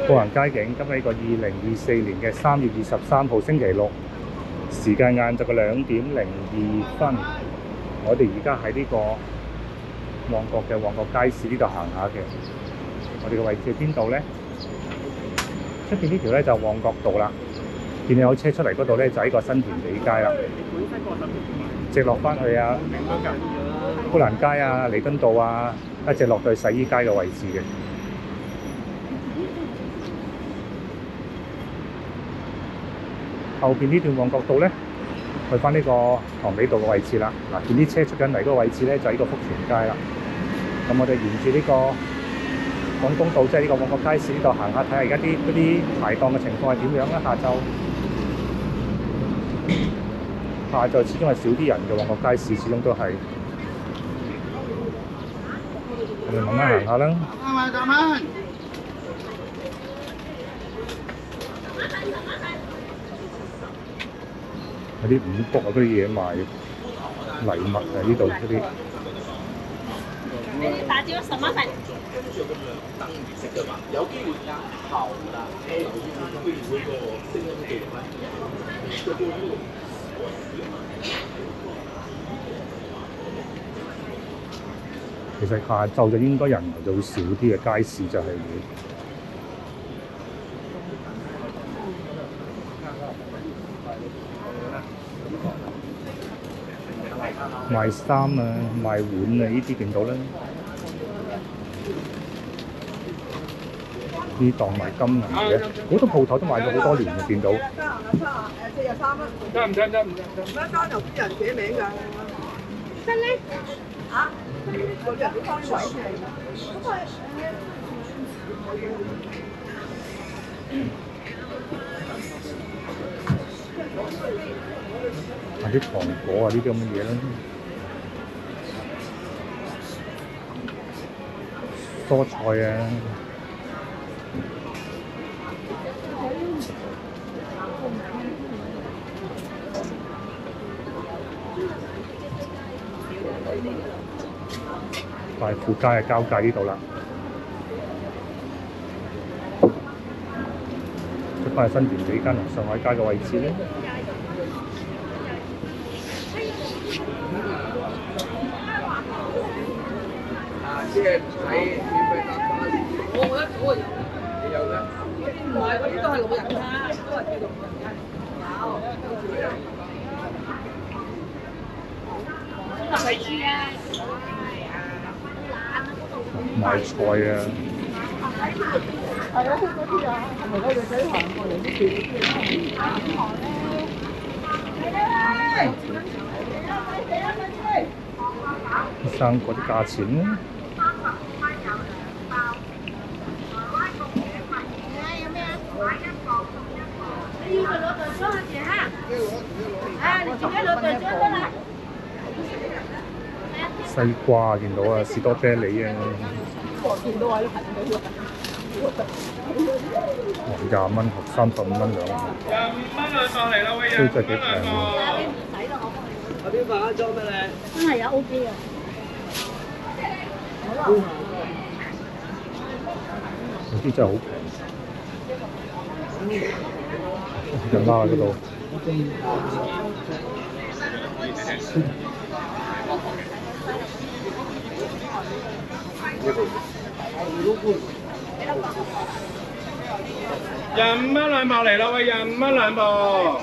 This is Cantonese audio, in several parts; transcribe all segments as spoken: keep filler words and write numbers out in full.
步行街景，今日呢個二零二四年嘅三月二十三號星期六，時間晏晝嘅兩點零二分。我哋而家喺呢個旺角嘅旺角街市呢度行下嘅。我哋嘅位置喺邊度咧？出邊呢條咧就旺角道啦。見你有車出嚟嗰度咧，就喺個新填地街啦。直落翻去啊，砵蘭街啊、彌敦道啊，一直落到去洗衣街嘅位置嘅。後邊呢段旺角道咧，去翻呢個塘尾道嘅位置啦。嗱，見啲車出緊嚟嗰個位置咧，就係呢個福全街啦。咁我哋沿住呢個廣東道，即係呢個旺角街市呢度行下，睇下而家啲嗰啲排檔嘅情況係點樣啦。下晝下晝始終係少啲人嘅，旺角街市始終都係。我哋慢慢行下啦。有啲五穀啊，嗰啲嘢賣，禮物啊呢度嗰啲。 你打咗什麼粉？ 有機會㗎，好啦，誒，不如嗰個聲音記錄咧。 其實下晝就應該人就會少啲嘅，街市就係會賣衫啊、賣碗啊呢啲見到啦。呢檔賣金銀嘅，好多鋪頭都賣咗好多年嘅，見到。 四十三蚊。 得唔得？得唔得？ 唔得，單有啲人寫名㗎。得咧？嚇？有啲人啲方位係。咁啊賣啲糖果啊，呢啲咁嘅嘢啦。蔬菜啊。大富街嘅交界呢度啦，出翻去新填地街同上海街嘅位置咧。 啊，即係喺免費搭巴士。我覺得嗰個有，你有嘅？唔係，嗰啲都係老人家，都係叫老人家。有。 回去啊！ 賣菜啊！ 係啊，嗰啲啊，係咪嗰個仔行過嚟啲店啲生果啲價錢咧？ 你要攞袋裝下姐哈？啊，你自己攞袋裝得啦。 西瓜見到啊，士多啤梨啊， 見到喺度行緊喎。 廿蚊盒，三十五蚊兩盒， 廿五蚊兩磅嚟啦，喂！ 都真係幾平喎。 有邊份啊？裝咩咧？ 真係有 O K 啊！ 有啲真係好平，人拉喺嗰度。 廿五蚊兩磅嚟啦，喂！廿五蚊兩磅。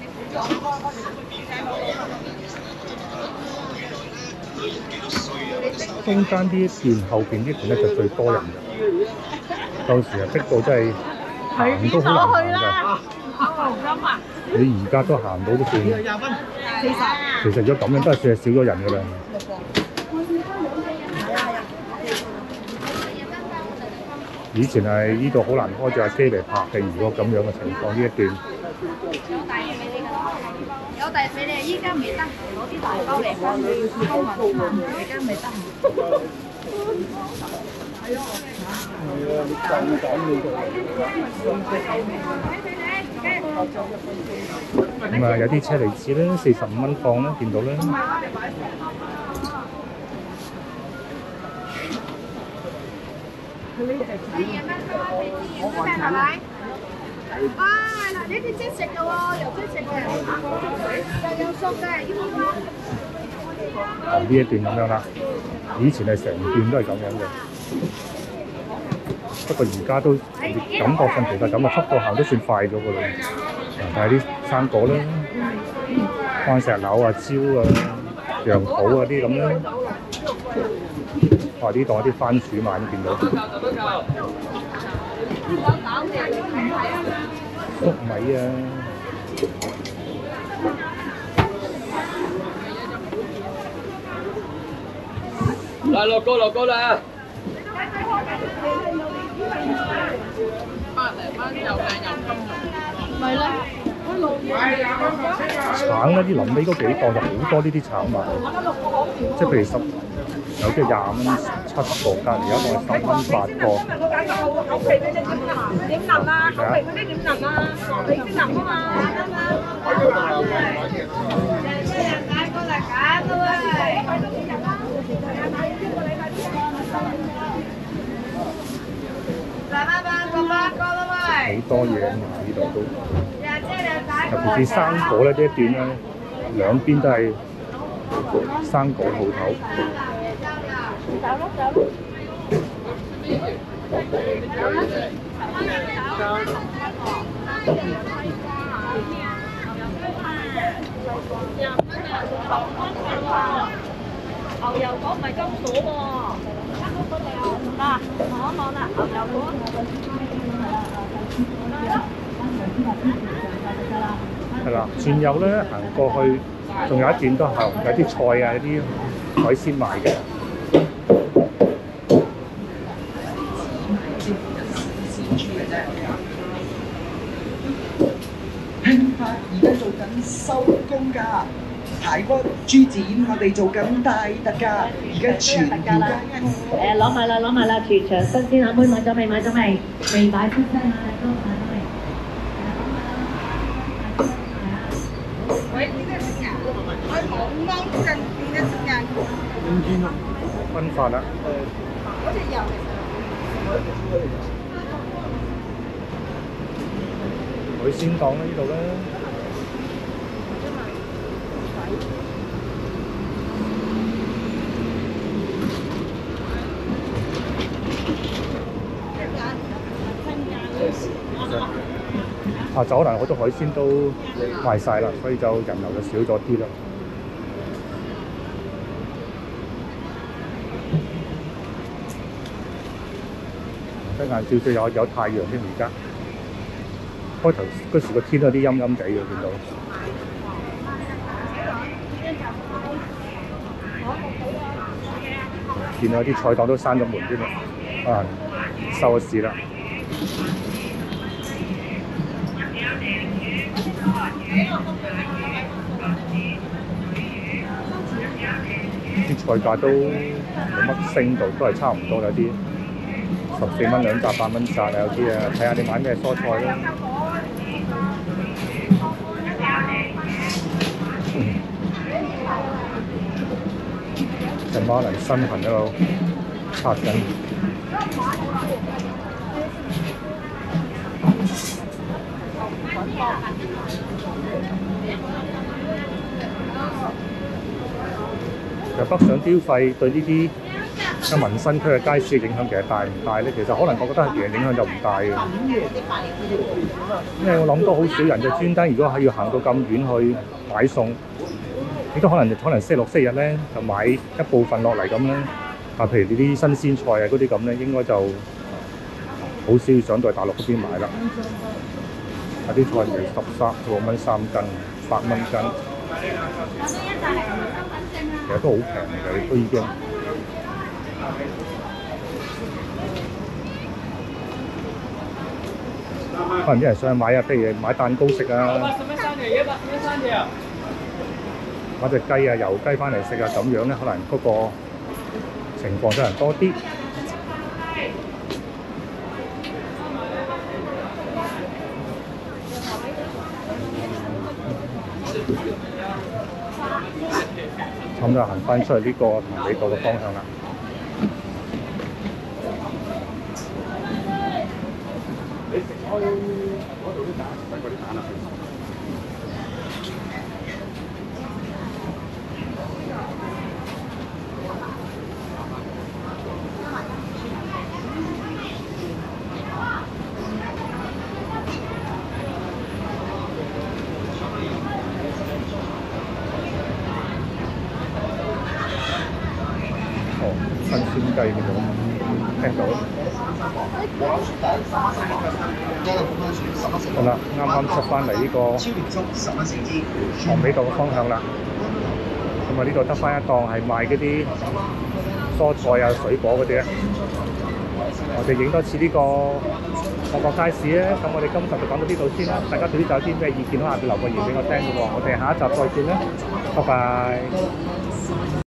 中間啲段後邊啲段咧就最多人嘅，到時啊逼到真係行都好難行㗎。你而家都行到都算。 廿蚊，四十。 其實如果咁樣都係算係少咗人㗎啦。以前係呢度好難開住架機嚟拍嘅，如果咁樣嘅情況呢一段。 有大俾你，依家未得，攞啲大包嚟幫你收運嘛，而家未得。咁啊，有啲車厘子咧，四十五蚊磅啦，見到啦。 係咪？啊，嗱，呢啲即食嘅喎，又即食嘅，又有熟嘅，要唔要啊？ 啊，呢一段咁樣啦，以前係成段都係咁樣嘅，不過而家都感覺上其實咁嘅速度行都算快咗㗎啦。但係啲生果啦，番石榴啊、蕉啊、楊桃啊啲咁咧，哇！呢度有啲番薯賣都見到，粟米啊。 嚟落高落高啦！百零蚊又靚又金融，咪咧？ 橙咧，啲臨尾嗰幾檔就好多呢啲橙賣，即係譬如十有啲廿蚊七個，隔離有一檔係十蚊八個。 口皮嗰啲點腍？點腍啊？口皮嗰啲點腍啊？你先腍啊嘛！ 過嚟揀都係。十蚊八個八個啦喂！ 好多嘢啊嘛，呢度都，尤其是生果咧呢一段咧，兩邊都係生果鋪頭。 走咯走咯！牛油果唔係金鎖喎，嗱，望一望啦，牛油果。 係啦，轉右咧行過去，仲有一段都係有啲菜啊、有啲海鮮賣嘅。 興發而家做緊收工㗎，排骨豬展我哋做緊大特價，而家全票價誒攞埋啦攞埋啦，全場新鮮阿妹買咗未買咗未？未買新鮮啊，都買咗未？ 喂，呢個先啊！我冇芒緊邊一隻眼。 分發啦。 嗰隻油其實。 海鮮檔啦，呢度啦。下晝可能好多海鮮都賣晒啦，所以就人流就少咗啲啦。得晏少少有有太陽添，而家開頭嗰時個天有啲陰陰地嘅，見到。見到啲菜檔都閂咗門添啦，啊收咗市啦。啲菜價都冇乜升到，都係差唔多，有啲十四蚊兩紮、八蚊紮啊，有啲啊，睇下你買咩蔬菜啦。隻馬鈴身痕喺度拆緊。其實北上tiêu費對呢啲嘅民生區嘅街市嘅影響其實大唔大咧？其實可能我覺得其實影響就唔大嘅，因為我諗到好少人就專登，如果係要行到咁遠去買餸，亦都可能可能星期六、星期日咧就買一部分落嚟咁咧。啊，譬如呢啲新鮮菜啊嗰啲咁咧，應該就好少要上到去大陸嗰邊買啦。啊，啲菜係十三、十六蚊三斤，八蚊斤。其實都好平嘅，都已經。可能啲人想去買啊，譬如買蛋糕食啊，買隻雞啊、油雞翻嚟食啊，咁樣咧，可能嗰個情況真係多啲。咁就行翻出去呢個同美道嘅方向啦。 哦，新鮮雞見到，聽到。好啦，啱啱出翻嚟呢個塘尾道嘅方向啦。咁啊，呢度得翻一檔係賣嗰啲蔬菜啊、水果嗰啲咧。我哋影多次呢個旺角街市咧。咁我哋今集就講到呢度先啦。大家對呢集有啲咩意見，可以下邊留個言俾我聽嘅喎。我哋下一集再見啦，拜拜。